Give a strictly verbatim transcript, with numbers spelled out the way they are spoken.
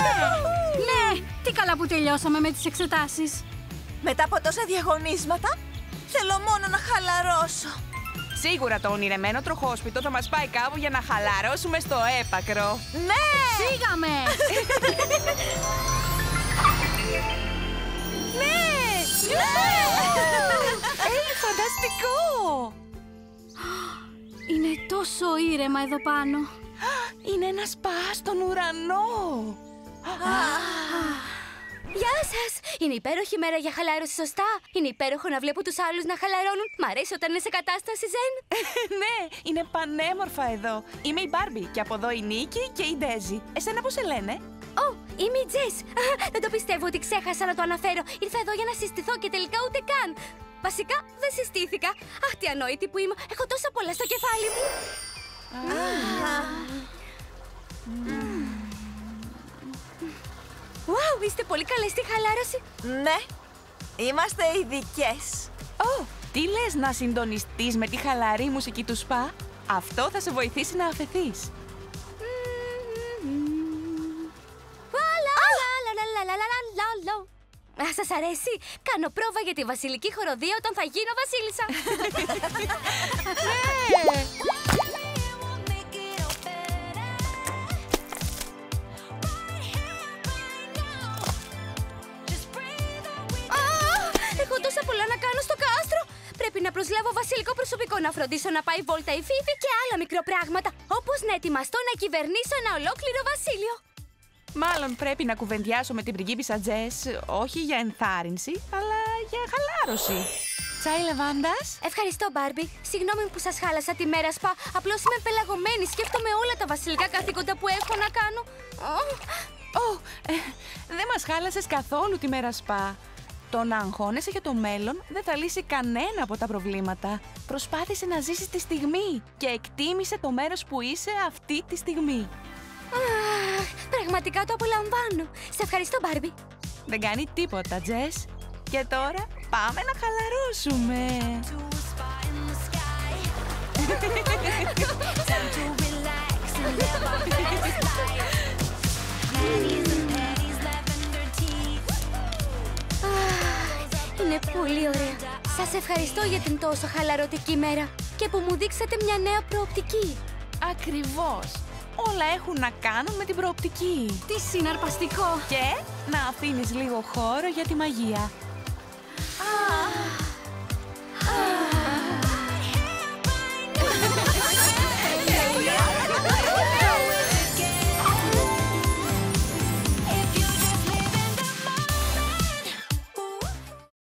Ναι, τι καλά που τελειώσαμε με τις εξετάσεις. Μετά από τόσα διαγωνίσματα, θέλω μόνο να χαλαρώσω. Σίγουρα το ονειρεμένο τροχόσπιτο θα μας πάει κάπου για να χαλαρώσουμε στο έπακρο. Ναι! Φύγαμε! Ναι! Ε, φανταστικό! Είναι τόσο ήρεμα εδώ πάνω. Είναι ένα σπα στον ουρανό! Γεια σας! Είναι υπέροχη μέρα για χαλάρωση, σωστά? Είναι υπέροχο να βλέπω τους άλλους να χαλαρώνουν. Μ' αρέσει όταν είναι σε κατάσταση ζεν. Ναι, είναι πανέμορφα εδώ. Είμαι η Μπάρμπι και από εδώ η Νίκη και η Ντέζι. Εσένα πώς σε λένε? Ω, είμαι η Τζες. Δεν το πιστεύω ότι ξέχασα να το αναφέρω. Ήρθα εδώ για να συστηθώ και τελικά ούτε καν. Βασικά δεν συστήθηκα. Αχ, τι ανόητη που είμαι. Έχω τόσα πολλά στο κεφάλι μου. Wow, είστε πολύ καλές στη χαλάρωση. Ναι, είμαστε ειδικές. Ω, τι λες να συντονιστείς με τη χαλαρή μουσική του σπα? Αυτό θα σε βοηθήσει να αφεθείς. Α, σας αρέσει? Κάνω πρόβα για τη βασιλική χοροδία όταν θα γίνω βασίλισσα. Έχω τόσα πολλά να κάνω στο κάστρο. Πρέπει να προσλάβω βασιλικό προσωπικό, να φροντίσω να πάει βόλτα η Φίβη και άλλα μικροπράγματα. Όπως να ετοιμαστώ να κυβερνήσω ένα ολόκληρο βασίλειο. Μάλλον πρέπει να κουβεντιάσω με την πριγκίπισσα Τζες, όχι για ενθάρρυνση, αλλά για χαλάρωση. Τσάι λεβάντας. Ευχαριστώ, Μπάρμπι. Συγγνώμη που σας χάλασα τη μέρα σπα. Απλώς είμαι πελαγωμένη. Σκέφτομαι όλα τα βασιλικά καθήκοντα που έχω να κάνω. Ω, ε, δεν μας χάλασες καθόλου τη μέρα σπα. Το να αγχώνεσαι για το μέλλον δεν θα λύσει κανένα από τα προβλήματα. Προσπάθησε να ζήσεις τη στιγμή και εκτίμησε το μέρος που είσαι αυτή τη στιγμή. Αχ, πραγματικά το απολαμβάνω. Σε ευχαριστώ, Μπάρμπι. Δεν κάνει τίποτα, Τζες. Και τώρα πάμε να χαλαρώσουμε. Είναι πολύ ωραία. Σας ευχαριστώ για την τόσο χαλαρωτική μέρα και που μου δείξατε μια νέα προοπτική. Ακριβώς. Όλα έχουν να κάνουν με την προοπτική. Τι συναρπαστικό! Και να αφήνεις λίγο χώρο για τη μαγεία.